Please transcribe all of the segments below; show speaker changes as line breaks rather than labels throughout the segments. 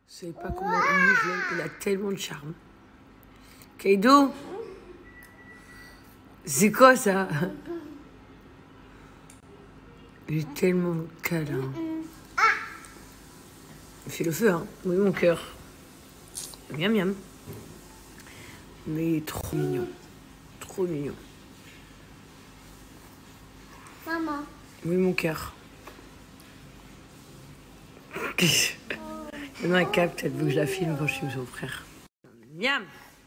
savez pas comment je l'aime. Il a tellement de charme. Kaido, c'est quoi ça? Il est tellement câlin. Il fait le feu, hein. Oui, mon cœur. Miam, miam. Mais il est trop mignon. Trop mignon.
Maman.
Oui, mon cœur. Maintenant, elle capte, elle veut que je la filme quand je filme son frère. Miam!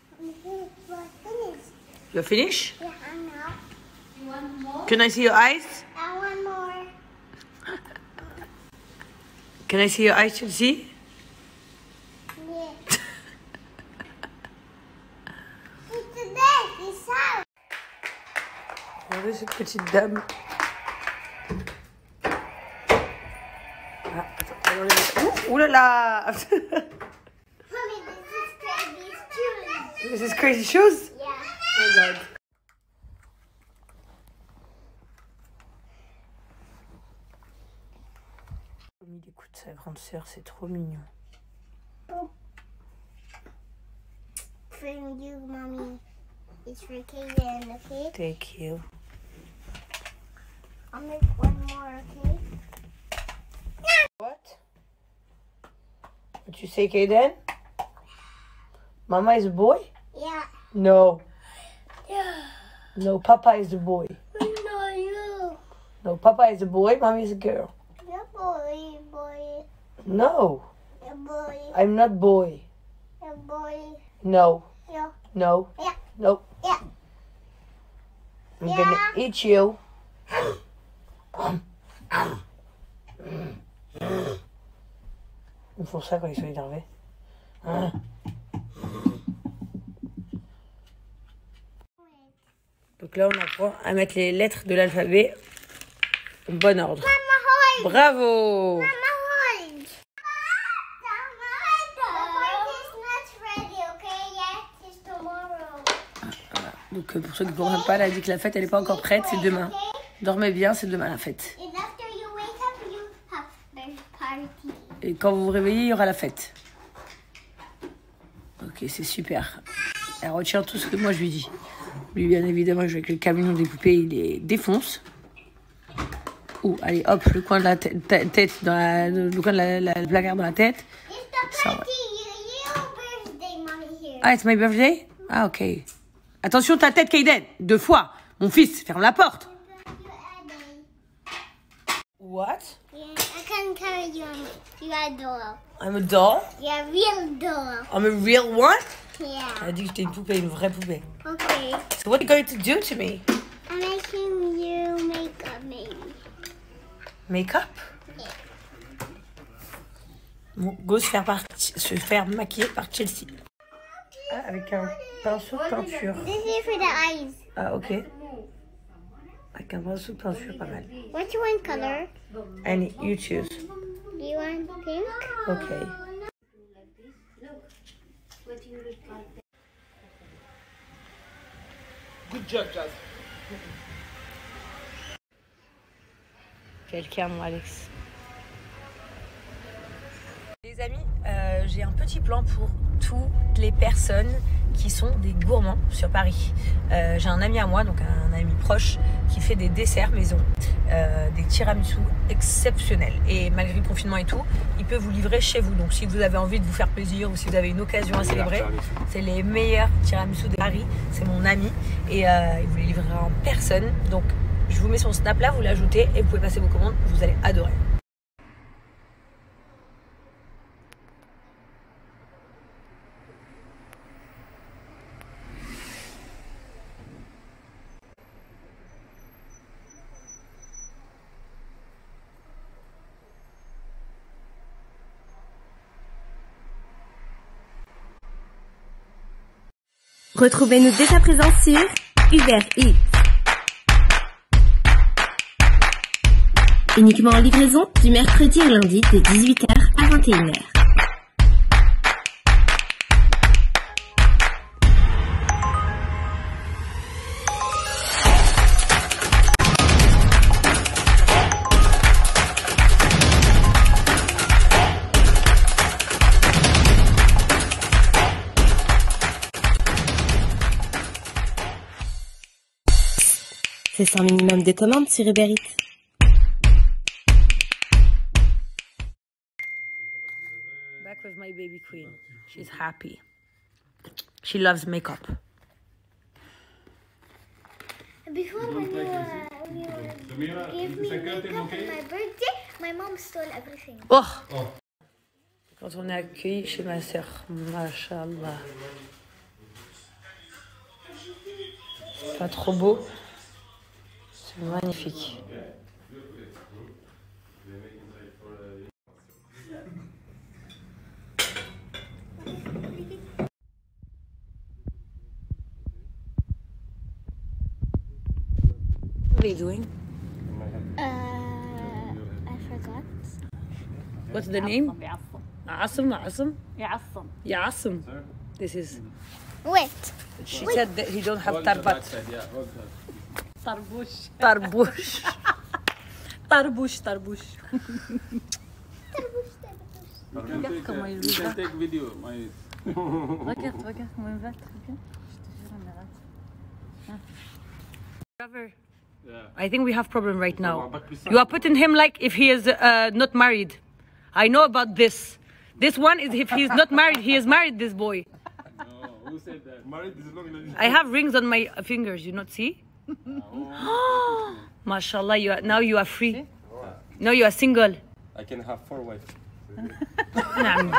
You finish?
Yeah, I know.
Can I see your eyes?
I want more.
Can I see your eyes, Chelsea?
Yeah. It's a bed. It's out.
Regardez cette petite dame. Ah, attends, ouh là là!
Mommy, this is crazy shoes.
This is crazy shoes?
Yeah.
Oh my god. Il écoute sa grande sœur, c'est trop mignon.
For you, Mommy. It's for Kaden, okay?
Thank you.
I'll make one more, okay?
What? What you say, Kaden? Mama is a boy?
Yeah.
No.
Yeah.
No, Papa is a boy.
No, you.
No, Papa is a boy, Mommy is a girl.
Yeah, boy.
No,
Yeah, boy.
I'm not boy.
Yeah, boy.
No,
Yeah.
no,
Yeah.
no.
Yeah.
I'm
Yeah.
gonna eat you. Ils font ça quand ils sont énervés. Hein? Donc là, on apprend à mettre les lettres de l'alphabet au bon ordre.
Mama, hold.
Bravo!
Mama, hold. The party is not ready, okay? Yes, it's tomorrow.
Donc pour ceux qui ne comprennent pas, elle a dit que la fête, elle n'est pas encore prête, c'est demain. Dormez bien, c'est demain la fête.
And after you wake up, you have the party.
Et quand vous vous réveillez, il y aura la fête. Ok, c'est super. Elle retient tout ce que moi je lui dis. Lui, bien évidemment, avec le camion des poupées, il les défonce. Ouh, allez, hop, le coin de la tête dans le coin de la placard dans la tête.
It's the
Ça va.
party. Your birthday, Mommy, here.
Ah, it's my birthday? Ah, ok. Attention, ta tête, Kaden. 2 fois. Mon fils, ferme la porte. What?
Yeah, I can carry you. You are a doll.
I'm a doll?
You're a real doll.
I'm a real one?
Yeah.
Elle a dit que j'étais une poupée, une vraie poupée.
Okay.
So what are you going to do to me?
I'm making you makeup, maybe.
Make-up?
Yeah.
Bon, go se faire maquiller par Chelsea. Ah, avec un pinceau de peinture.
This is for the eyes.
Ah, ok. Avec un pinceau de peinture, pas mal.
What you want color?
And you choose.
Do you want pink?
Ok.
Good job, Jazz.
Quelqu'un, mon Alex. Les amis, j'ai un petit plan pour toutes les personnes qui sont des gourmands sur Paris. J'ai un ami à moi, donc un ami proche, qui fait des desserts maison, des tiramisu exceptionnels. Et malgré le confinement et tout, il peut vous livrer chez vous. Donc si vous avez envie de vous faire plaisir ou si vous avez une occasion à célébrer, c'est les meilleurs tiramisu de Paris. C'est mon ami et il vous les livrera en personne. Donc je vous mets son snap là, vous l'ajoutez et vous pouvez passer vos commandes. Vous allez adorer.
Retrouvez-nous dès à présent sur Uber Eats. Uniquement en livraison du mercredi au lundi de 18h à 21h. C'est sans minimum de commandes sur Uber Eats.
Back with my baby queen. She's happy. She loves makeup.
Before when you gave me makeup on my birthday, my mom stole everything.
Oh! Quand on est accueilli chez ma sœur, mashallah. C'est pas trop beau. C'est magnifique. What are you doing?
I forgot.
What's the name? Asim, Asim?
يعصم.
Yasim. This is.
Wait.
She said that he don't have tarbat.
طربوش.
Tarbouche.
طربوش طربوش.
You can take video.
Regarde, regarde comment il va. Regarde. Je te jure, on arrête.
I think we have problem right now. You are putting him like if he is not married. I know about this. This one is if he is not married, he is married, this boy.
No, who said that? Married is long.
I have rings on my fingers, you not see? Mashallah, now you are free. Now you are single.
I can have 4 wives.
نعم.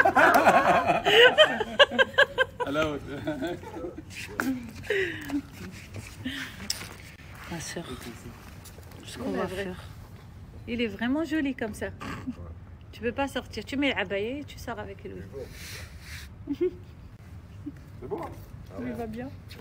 Allowed.
Ma soeur, ce qu'on va faire.
Il est vraiment joli comme ça. Tu peux pas sortir. Tu mets l'abaya et tu sors avec lui.
C'est bon.
Il va bien.